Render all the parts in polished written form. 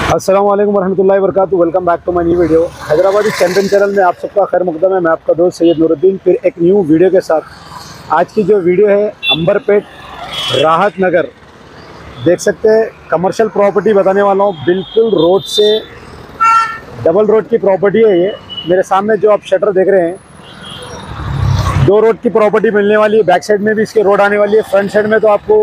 अस्सलाम वालेकुम वरहमतुल्लाहि वबरकातुहू। Welcome back to my new video. Hyderabadi champion channel में आप सबका खैर मुकदम है। मैं आपका दोस्त सैयद नूरुद्दीन फिर एक न्यू वीडियो के साथ। आज की जो वीडियो है अंबरपेट राहत नगर, देख सकते हैं कमर्शियल प्रॉपर्टी बताने वाला हूँ। बिल्कुल रोड से डबल रोड की प्रॉपर्टी है ये। मेरे सामने जो आप शटर देख रहे हैं, 2 रोड की प्रॉपर्टी मिलने वाली है। बैक साइड में भी इसके रोड आने वाली है। फ्रंट साइड में तो आपको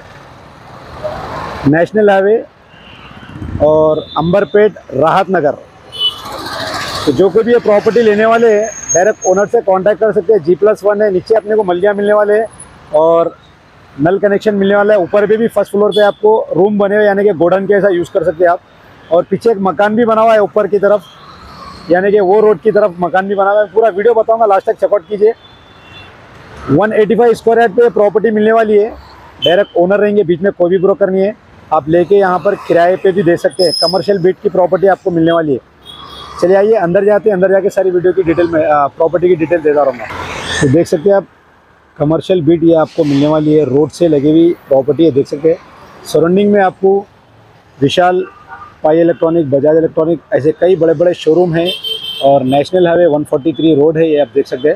नेशनल हाईवे और अंबरपेट राहत नगर। तो जो कोई भी ये प्रॉपर्टी लेने वाले हैं डायरेक्ट ओनर से कांटेक्ट कर सकते हैं। G+1 है, नीचे अपने को मलिया मिलने वाले हैं और नल कनेक्शन मिलने वाला है। ऊपर भी फर्स्ट फ्लोर पे आपको रूम बने हुए, यानी कि गोडाउन के ऐसा यूज़ कर सकते हैं आप। और पीछे एक मकान भी बना हुआ है ऊपर की तरफ, यानी कि वो रोड की तरफ मकान भी बना हुआ है। पूरा वीडियो बताऊँगा, लास्ट तक चेकआउट कीजिए। 185 स्क्वायर यार्ड पे प्रॉपर्टी मिलने वाली है। डायरेक्ट ओनर रहेंगे, बीच में कोई भी ब्रोकर नहीं है। आप लेके यहाँ पर किराए पे भी दे सकते हैं। कमर्शियल बिट की प्रॉपर्टी आपको मिलने वाली है। चलिए आइए अंदर जाते हैं। अंदर जाके सारी वीडियो की डिटेल में प्रॉपर्टी की डिटेल देता रहूँगा। तो देख सकते हैं आप कमर्शियल बिट ये आपको मिलने वाली है। रोड से लगी हुई प्रॉपर्टी है, देख सकते हैं। सराउंडिंग में आपको विशाल, पाई इलेक्ट्रॉनिक, बजाज इलेक्ट्रॉनिक, ऐसे कई बड़े बड़े शोरूम हैं। और नेशनल हाईवे 143 रोड है, ये आप देख सकते हैं।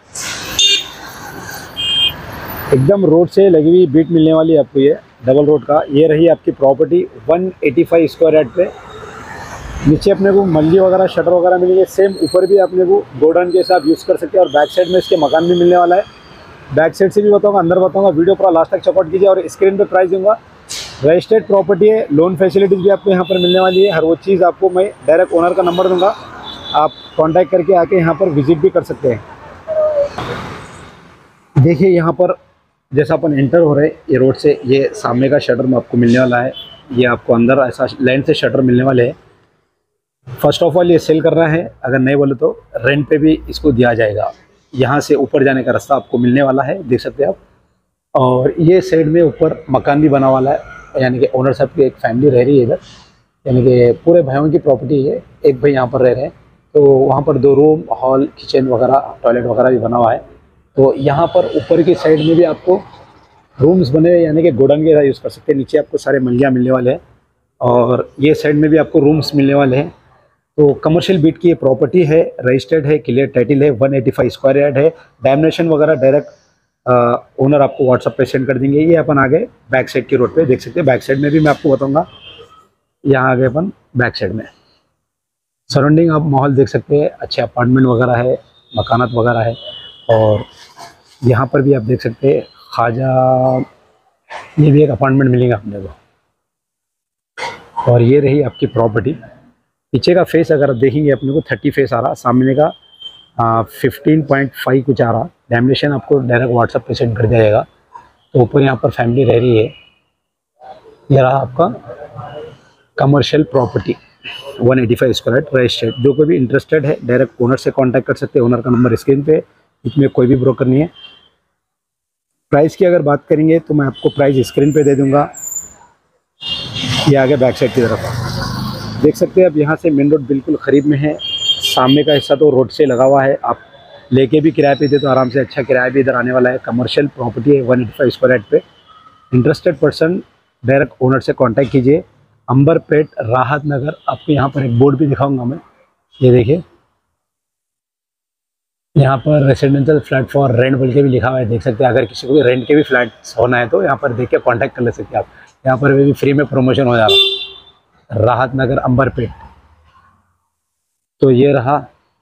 एकदम रोड से लगी हुई बिट मिलने वाली है आपको ये डबल रोड का। ये रही आपकी प्रॉपर्टी 185 स्क्वायर यार्ड पे। नीचे अपने को मल्ली वगैरह, शटर वगैरह मिलेंगे। सेम ऊपर भी अपने को गोडाउन के हिसाब यूज़ कर सकते हैं। और बैक साइड में इसके मकान भी मिलने वाला है। बैक साइड से भी बताऊंगा, अंदर बताऊंगा। वीडियो पूरा लास्ट तक चेकआउट कीजिए। और स्क्रीन पे प्राइस दूंगा। रजिस्टर्ड प्रॉपर्टी है, लोन फैसिलिटीज़ भी आपको यहाँ पर मिलने वाली है। हर वो चीज़ आपको मैं डायरेक्ट ओनर का नंबर दूँगा, आप कॉन्टैक्ट करके आके यहाँ पर विजिट भी कर सकते हैं। देखिए यहाँ पर जैसा अपन एंटर हो रहे हैं ये रोड से, ये सामने का शटर में आपको मिलने वाला है। ये आपको अंदर ऐसा लाइन से शटर मिलने वाले हैं। फर्स्ट ऑफ ऑल ये सेल कर रहा है, अगर नहीं बोले तो रेंट पे भी इसको दिया जाएगा। यहाँ से ऊपर जाने का रास्ता आपको मिलने वाला है, देख सकते हैं आप। और ये साइड में ऊपर मकान भी बना वाला है, यानी कि ओनर साहब की एक फैमिली रह रही है इधर। यानी कि पूरे भाइयों की प्रॉपर्टी है। एक भाई यहाँ पर रह रहे हैं, तो वहाँ पर 2 रूम, हॉल, किचन वगैरह, टॉयलेट वगैरह भी बना हुआ है। तो यहाँ पर ऊपर की साइड में भी आपको रूम्स बने हुए, यानी कि गोडाउन के यूज़ कर सकते हैं। नीचे आपको सारे मलिया मिलने वाले हैं और ये साइड में भी आपको रूम्स मिलने वाले हैं। तो कमर्शियल बिट की ये प्रॉपर्टी है, रजिस्टर्ड है, क्लियर टाइटल है, 185 स्क्वायर यार्ड है। डायमेंशन वगैरह डायरेक्ट ओनर आपको व्हाट्सअप पे सेंड कर देंगे। ये अपन आ गए बैक साइड की रोड पे, देख सकते हैं। बैक साइड में भी मैं आपको बताऊँगा। यहाँ आ गए अपन बैक साइड में। सराउंडिंग आप माहौल देख सकते हैं, अच्छे अपार्टमेंट वगैरह है, मकानात वगैरह है। और यहाँ पर भी आप देख सकते हैं ख्वाजा, ये भी एक अपार्टमेंट मिलेगा अपने को। और ये रही आपकी प्रॉपर्टी। पीछे का फेस अगर आप देखेंगे अपने को 30 फेस आ रहा, सामने का 15.5 कुछ आ रहा। डायमेंशन आपको डायरेक्ट व्हाट्सएप पे सेंड कर दिया जाएगा। तो ऊपर यहाँ पर फैमिली रह रही है। ये रहा आपका कमर्शियल प्रॉपर्टी 185 स्क्वायर रजिस्टर्ड। जो कोई भी इंटरेस्टेड है डायरेक्ट ओनर से कांटेक्ट कर सकते हैं। ओनर का नंबर स्क्रीन पे, इसमें कोई भी ब्रोकर नहीं है। प्राइस की अगर बात करेंगे तो मैं आपको प्राइस स्क्रीन पे दे दूंगा। ये आगे बैक साइड की तरफ देख सकते हैं आप। यहाँ से मेन रोड बिल्कुल करीब में है। सामने का हिस्सा तो रोड से लगा हुआ है, आप लेके भी किराए पे दे तो आराम से अच्छा किराया भी इधर आने वाला है। कमर्शियल प्रॉपर्टी है 185 स्क्वायर यार्ड पे। इंटरेस्टेड पर्सन डायरेक्ट ओनर से कॉन्टैक्ट कीजिए। अंबरपेट राहत नगर। आपको यहाँ पर एक बोर्ड भी दिखाऊंगा मैं, ये देखिए। यहाँ पर रेसिडेंशियल फ्लैट फॉर रेंट बोल के भी लिखा हुआ है, देख सकते हैं। अगर किसी को भी रेंट के भी फ्लैट होना है तो यहाँ पर देख के कॉन्टैक्ट कर ले सकते हैं आप। यहाँ पर भी फ्री में प्रमोशन हो जा रहा है, राहत नगर अंबरपेट। तो ये रहा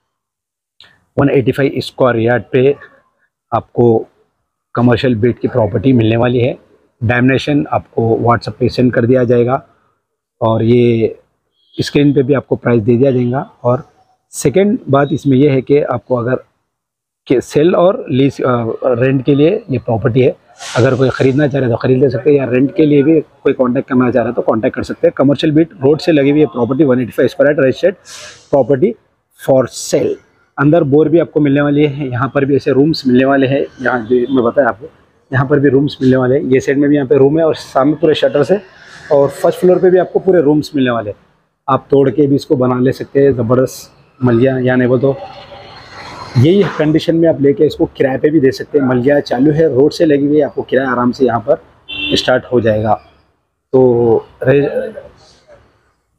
185 स्क्वायर यार्ड पे आपको कमर्शियल बिट की प्रॉपर्टी मिलने वाली है। डायमेंशन आपको व्हाट्सएप पे सेंड कर दिया जाएगा। और ये स्क्रीन पे भी आपको प्राइस दे दिया जाएगा। और सेकेंड बात इसमें यह है कि आपको अगर कि सेल और लीज रेंट के लिए ये प्रॉपर्टी है। अगर कोई ख़रीदना चाह रहे तो ख़रीद ले सकते हैं, या रेंट के लिए भी कोई कांटेक्ट करना चाह रहा है तो कांटेक्ट कर सकते हैं। कमर्शियल बिट रोड से लगी हुई है property 185 square yard registered property for sale. अंदर बोर भी आपको मिलने वाली है। यहाँ पर भी ऐसे रूम्स मिलने वाले हैं। यहाँ जो मैं बताया आपको, यहाँ पर भी रूम्स मिलने वाले हैं। ये साइड में भी यहाँ पे रूम है और सामने पूरे शटर से। और फर्स्ट फ्लोर पे भी आपको पूरे रूम्स मिलने वाले हैं। आप तोड़ के भी इसको बना ले सकते हैं, ज़बरदस्त मलिया। या नहीं बोल तो यही कंडीशन में आप लेके इसको किराए पे भी दे सकते हैं। मलिया चालू है, रोड से लगी हुई है, आपको किराया आराम से यहाँ पर स्टार्ट हो जाएगा। तो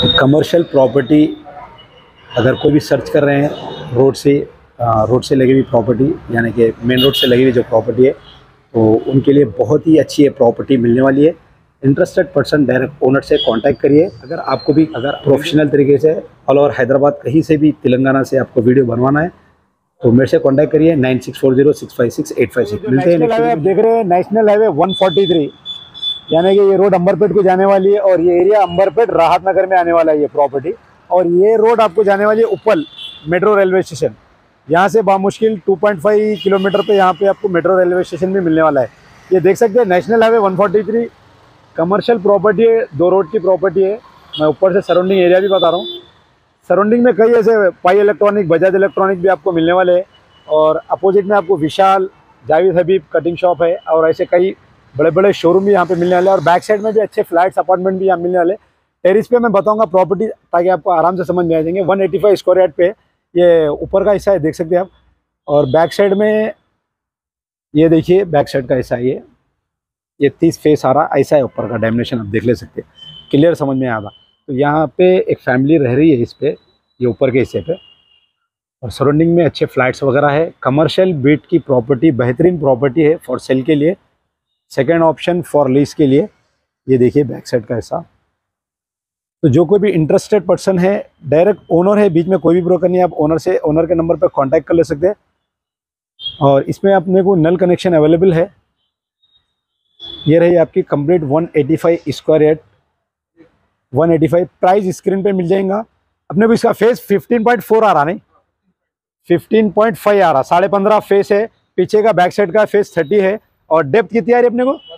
कमर्शियल प्रॉपर्टी अगर कोई भी सर्च कर रहे हैं रोड से लगी हुई प्रॉपर्टी, यानी कि मेन रोड से लगी हुई जो प्रॉपर्टी है, तो उनके लिए बहुत ही अच्छी है प्रॉपर्टी मिलने वाली है। इंटरेस्टेड पर्सन डायरेक्ट ओनर से कांटेक्ट करिए। अगर आपको भी प्रोफेशनल तरीके से ऑल ओवर हैदराबाद कहीं से भी तेलंगाना से आपको वीडियो बनवाना है तो मेरे से कांटेक्ट करिए 9640656856। मिलते हैं नेक्स्ट। आप देख रहे हैं नेशनल हाईवे 143, यानी कि ये रोड अंबरपेट को जाने वाली है और ये एरिया अंबरपेट राहत नगर में आने वाला है ये प्रॉपर्टी। और ये रोड आपको जाने वाली है उपल मेट्रो रेलवे स्टेशन। यहाँ से बामुश्किल 2.5 किलोमीटर पे यहाँ पे आपको मेट्रो रेलवे स्टेशन भी मिलने वाला है। ये देख सकते हैं नेशनल हाईवे 143 कमर्शियल प्रॉपर्टी है, 2 रोड की प्रॉपर्टी है। मैं ऊपर से सराउंडिंग एरिया भी बता रहा हूँ। सराउंडिंग में कई ऐसे पाई इलेक्ट्रॉनिक, बजाज इलेक्ट्रॉनिक भी आपको मिलने वाले हैं। और अपोजिट में आपको विशाल, जावेद हबीब कटिंग शॉप है और ऐसे कई बड़े बड़े शोरूम भी यहाँ पे मिलने वाले हैं। और बैक साइड में भी अच्छे फ्लैट्स अपार्टमेंट भी यहाँ मिलने वाले। टेरिस पे मैं बताऊंगा प्रॉपर्टी ताकि आपको आराम से समझ में आ जाएंगे। 185 स्क्वायर यार्ड पे ये ऊपर का हिस्सा है, देख सकते हैं आप। और बैक साइड में ये देखिए, बैक साइड का हिस्सा है ये 30 फेस आ रहा, ऐसा है ऊपर का डायमेंशन, आप देख ले सकते हैं, क्लियर समझ में आएगा। तो यहाँ पे एक फैमिली रह रही है इस पे, ये ऊपर के हिस्से पे। और सराउंडिंग में अच्छे फ्लैट्स वगैरह है। कमर्शियल बिट की प्रॉपर्टी, बेहतरीन प्रॉपर्टी है फॉर सेल के लिए, सेकेंड ऑप्शन फॉर लीज के लिए। ये देखिए बैक साइड का हिस्सा। तो जो कोई भी इंटरेस्टेड पर्सन है, डायरेक्ट ओनर है, बीच में कोई भी ब्रोकर नहीं है, आप ओनर के नंबर पर कांटेक्ट कर ले सकते हैं। और इसमें अपने को नल कनेक्शन अवेलेबल है। ये रही आपकी complete 185 square yard, 185 price screen पे मिल जाएगा अपने को। इसका फेस 15.4 आ रहा, नहीं 15.5 आ रहा, 15.5 फेस है। पीछे का बैक साइड का फेस 30 है। और डेप्थ कितनी आ रही है अपने को?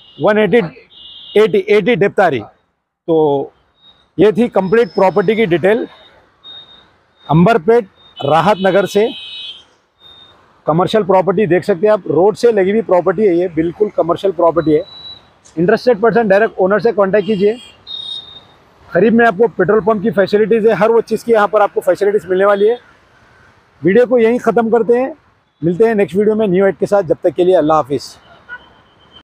180 डेप्थ आ रही। तो ये थी कंप्लीट प्रॉपर्टी की डिटेल। अंबरपेट राहत नगर से कमर्शियल प्रॉपर्टी देख सकते हैं आप, रोड से लगी हुई प्रॉपर्टी है, ये बिल्कुल कमर्शियल प्रॉपर्टी है। इंटरेस्टेड पर्सन डायरेक्ट ओनर से कांटेक्ट कीजिए। करीब में आपको पेट्रोल पंप की फैसिलिटीज़ है, हर वो चीज़ की यहाँ पर आपको फैसिलिटीज़ मिलने वाली है। वीडियो को यहीं ख़त्म करते हैं, मिलते हैं नेक्स्ट वीडियो में न्यू एड के साथ। जब तक के लिए अल्लाह हाफिज़।